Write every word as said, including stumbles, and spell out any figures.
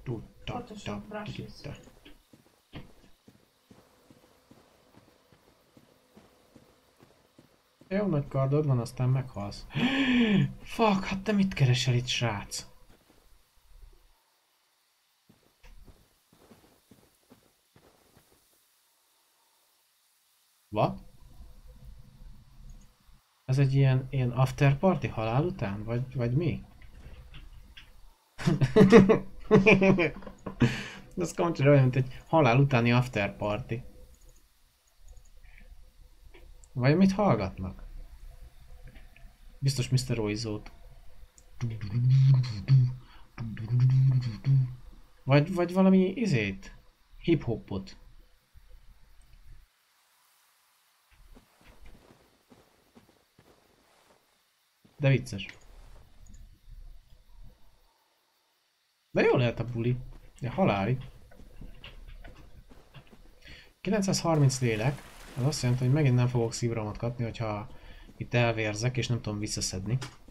Photoshop brushes. Jó nagy kardod van, aztán meghalsz. Fuck, hát te mit keresel itt, srác? What? Ez egy ilyen, ilyen after party halál után? Vagy, vagy mi? Ez konkrétan olyan, mint egy halál utáni after party. Vagy mit hallgatnak? Biztos miszter Oizót. Vagy, vagy valami izét? Hip-hopot. De vicces. De jó lehet a buli. De haláli. kilencszázharminc lélek. Az azt jelenti, hogy megint nem fogok szívrohamot kapni, hogyha itt elvérzek és nem tudom visszaszedni.